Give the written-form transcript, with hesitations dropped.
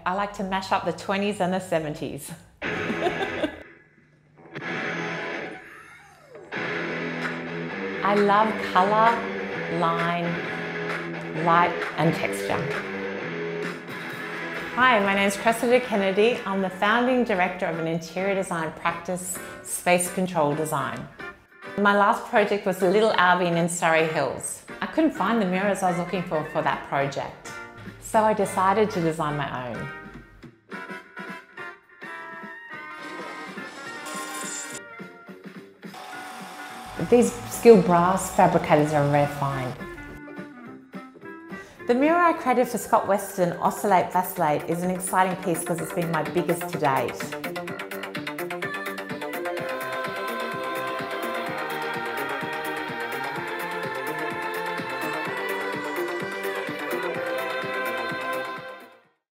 I like to mash up the 20s and the 70s. I love colour, line, light and texture. Hi, my name is Cressida Kennedy. I'm the founding director of an interior design practice, Space Control Design. My last project was Little Albion in Surrey Hills. I couldn't find the mirrors I was looking for that project, so I decided to design my own. These skilled brass fabricators are a rare find. The mirror I created for Scott Weston, Oscillate Vacillate, is an exciting piece because it's been my biggest to date.